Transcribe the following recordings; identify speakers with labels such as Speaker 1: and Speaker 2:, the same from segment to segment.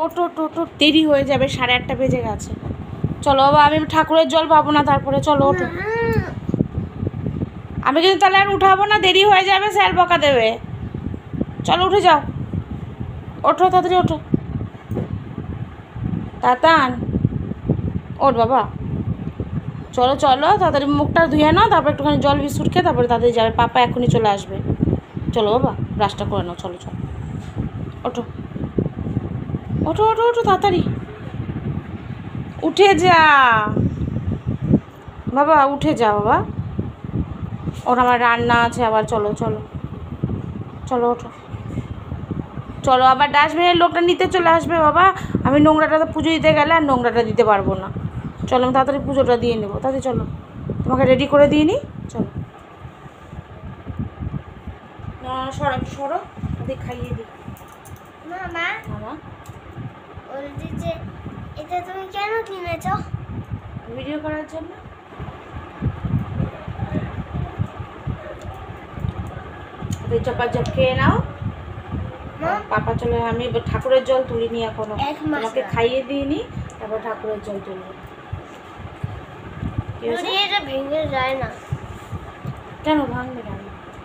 Speaker 1: ওটো ওটো ওটো, দেরি হয়ে যাবে, 8:30 বেজে গেছে। চলো বাবা, আমি ঠাকুরের জল পাবো না তারপরে, চলো ওঠো। আমি কিন্তু তাহলে আর উঠাবো না, দেরি হয়ে যাবে, স্যার বকা দেবে। চলো উঠে যাও, ওঠো তাড়াতাড়ি ওঠো। তাতান ওঠ বাবা, চলো চলো তাড়াতাড়ি মুখটা ধুয়ে নাও, তারপর একটুখানি জল বিস্কুট খেয়ে তারপরে তাড়াতাড়ি যাবে, পাপা এখনই চলে আসবে। চলো বাবা, ব্রাশটা করে নাও, চলো চলো ওঠো ওঠো ওঠো ওঠো তাড়াতাড়ি উঠে যা বাবা, উঠে যা বাবা, ওর আমার রান্না আছে আবার। চলো চলো চলো ওঠো, চলো আবার ডাস্টবিনের লোকটা নিতে চলে আসবে বাবা। আমি নোংরাটা তো পুজো দিতে গেলে আর নোংরাটা দিতে পারবো না। চলো আমি তাড়াতাড়ি পুজোটা দিয়ে নেবো, তাড়াতাড়ি চলো, তোমাকে রেডি করে দিয়ে নিই। চলো না, সরো সরো, ওদের খাইয়ে দিই।
Speaker 2: মামা
Speaker 1: মামা
Speaker 2: বলছি যে এটা তুমি কেন কিনেছো?
Speaker 1: ভিডিও করার জন্য। ওদের চপাচপ খেয়ে নাও। পাপা চলে, আমি ঠাকুরের জল তুলিনি এখনো, তোমাকে খাইয়ে দিইনি, তারপর ঠাকুরের জল তুলবো।
Speaker 2: এটা ভেঙে যায় না
Speaker 1: কেন ভাঙবে না?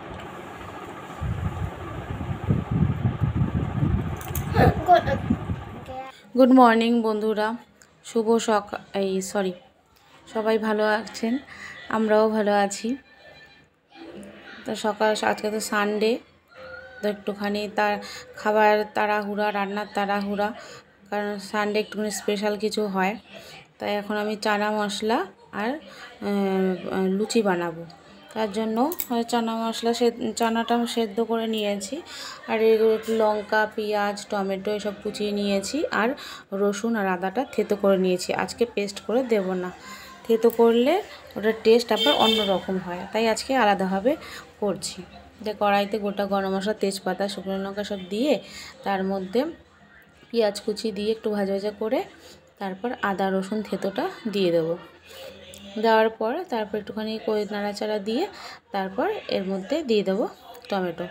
Speaker 1: গুড মর্নিং বন্ধুরা, শুভ সকাল। সবাই ভালো আছেন, আমরাও ভালো আছি। তো আজকে তো সানডে, তো একটুখানি তার খাবার তাড়াহুড়া, রান্নার তাড়াহুড়া, কারণ সানডে একটুখানি স্পেশাল কিছু হয়। তাই এখন আমি চানা মশলা আর লুচি বানাবো। তার জন্য চানাটা সেদ্ধ করে নিয়েছি, আর এগুলো একটু লঙ্কা, পেঁয়াজ, টমেটো এসব কুচিয়ে নিয়েছি, আর রসুন আর আদাটা থেতো করে নিয়েছি। আজকে পেস্ট করে দেব না, থেতো করলে ওটার টেস্ট আবার অন্যরকম হয়, তাই আজকে আলাদাভাবে করছি। যে কড়াইতে গোটা গরম মশলা, তেজপাতা, শুকনো লঙ্কা সব দিয়ে, তার মধ্যে পেঁয়াজ কুচি দিয়ে একটু ভাজা ভাজা করে তারপর আদা রসুন থেতোটা দিয়ে দেবো। দেওয়ার পর তারপর একটুখানি নাড়াচাড়া দিয়ে তারপর এর মধ্যে দিয়ে দেবো টমেটো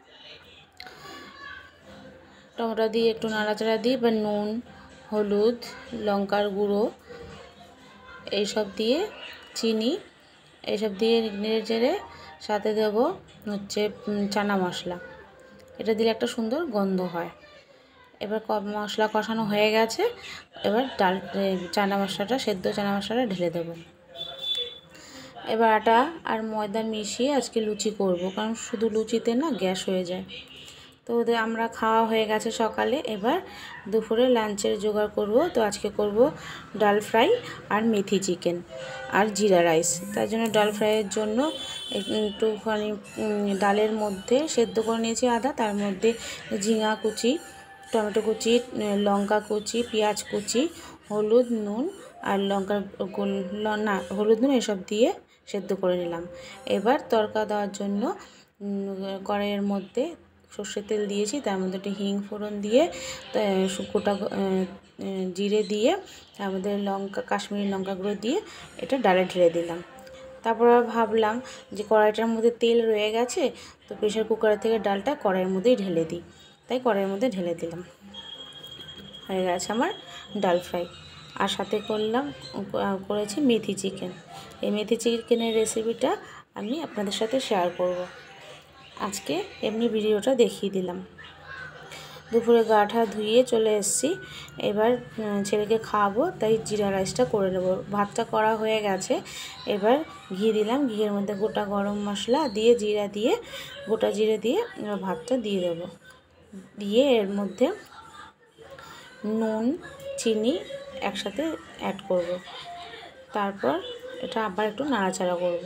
Speaker 1: দিয়ে একটু নাড়াচাড়া দিয়ে এবার নুন, হলুদ, লঙ্কার গুঁড়ো এইসব দিয়ে, চিনি এইসব দিয়ে নেড়ে চেড়ে সাথে দেবো হচ্ছে চানা মশলা। এটা দিলে একটা সুন্দর গন্ধ হয়। এবার মশলা কষানো হয়ে গেছে, এবার চানা মশলাটা, সেদ্ধ চানা মশলাটা ঢেলে দেবো। এবার আটা আর ময়দা মিশিয়ে আজকে লুচি করব, কারণ শুধু লুচিতে না গ্যাস হয়ে যায়। তো আমরা খাওয়া হয়ে গেছে সকালে, এবার দুপুরে লাঞ্চের জোগাড় করব। তো আজকে করব ডাল ফ্রাই আর মেথি চিকেন আর জিরা রাইস। তার জন্য ডাল ফ্রাইয়ের জন্য একটুখানি ডালের মধ্যে সেদ্ধ করে নিয়েছি আদা, তার মধ্যে ঝিঙা কুচি, টমেটো কুচি, লঙ্কা কুচি, পেঁয়াজ কুচি, হলুদ, নুন আর হলুদ নুন এসব দিয়ে সেদ্ধ করে নিলাম। এবার তড়কা দেওয়ার জন্য কড়াইয়ের মধ্যে সর্ষের তেল দিয়েছি, তার মধ্যে একটু হিং ফোড়ন দিয়ে, গোটা জিরে দিয়ে, তার মধ্যে কাশ্মীরি লঙ্কা গুঁড়ো দিয়ে এটা ডালে ঢেলে দিলাম। তারপর ভাবলাম যে কড়াইটার মধ্যে তেল রয়ে গেছে, তো প্রেশার কুকারের থেকে ডালটা কড়াইয়ের মধ্যেই ঢেলে দিই, তাই কড়াইয়ের মধ্যে ঢেলে দিলাম। হয়ে গেছে আমার ডাল ফ্রাই। আর সাথে করেছি মেথি চিকেন। এই মেথি চিকেনের রেসিপিটা আমি আপনাদের সাথে শেয়ার করব আজকে, এমনি ভিডিওটা দেখিয়ে দিলাম। দুপুরে গা ঠা ধুয়ে চলে এসেছি, এবার ছেলেকে খাওয়াবো, তাই জিরা রাইসটা করে নেবো। ভাতটা করা হয়ে গেছে, এবার ঘি দিলাম, ঘিয়ের মধ্যে গোটা গরম মশলা দিয়ে, গোটা জিরে দিয়ে এবার ভাতটা দিয়ে দেবো। দিয়ে এর মধ্যে নুন, চিনি একসাথে অ্যাড করব। তারপর এটা আবার একটু নাড়াচাড়া করব।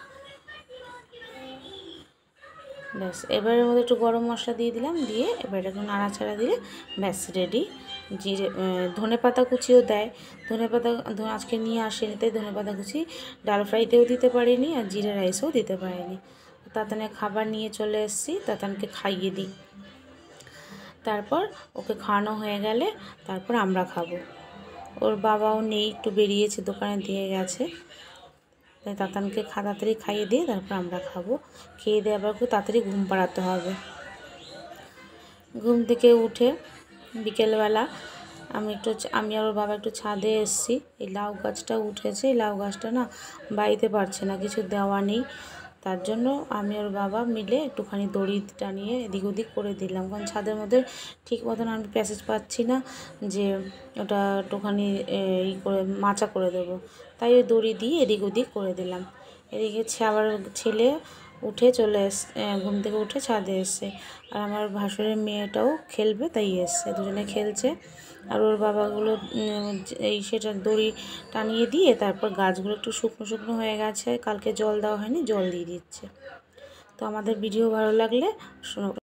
Speaker 1: ব্যাস, এবার এর মধ্যে একটু গরম মশলা দিয়ে দিলাম, দিয়ে এবার একটু নাড়াচাড়া দিলে ব্যাস রেডি। ধনে পাতা কুচিও দেয়, ধনে পাতা আজকে নিয়ে আসেনি, তাই ধনে পাতা কুচি ডাল ফ্রাইতেও দিতে পারিনি আর জিরা রাইসেও দিতে পারিনি। তাতানের খাবার নিয়ে চলে এসেছি, তাতানকে খাইয়ে দিই। তারপর ওকে খাওয়ানো হয়ে গেলে তারপর আমরা খাবো। ওর বাবাও নেই, একটু বেরিয়েছে, দোকানে দিয়ে গেছে, তাই তাতানকে তাড়াতাড়ি খাইয়ে দিয়ে তারপর আমরা খাবো। খেয়ে দিয়ে আবার খুব তাড়াতাড়ি ঘুম পাড়াতে হবে। ঘুম থেকে উঠে বিকেলবেলা আমি আর ওর বাবা একটু ছাদে এসেছি। এই লাউ গাছটা উঠেছে, এই লাউ গাছটা না বাইতে পারছে না, কিছু দেওয়া নেই। তার জন্য আমি আর বাবা মিলে একটুখানি দড়ি টানিয়ে এদিক ওদিক করে দিলাম, কারণ ছাদের মধ্যে ঠিক মতন আমি প্যাসেজ পাচ্ছি না যে ওটা একটুখানি করে মাচা করে দেবো। তাই ওই দড়ি দিয়ে এদিক ওদিক করে দিলাম। এদিকে আবার ছেলে উঠে চলে ঘুম থেকে উঠে ছাদে এসছে, আর আমার ভাসুরের মেয়েটাও খেলবে তাই এসছে, দুজনে খেলছে। আর ওর বাবাগুলো সেটা দড়ি টানিয়ে দিয়ে তারপর গাছগুলো একটু শুকনো শুকনো হয়ে গেছে, কালকে জল দেওয়া হয়নি, জল দিয়ে দিচ্ছে। তো আমাদের ভিডিও ভালো লাগলে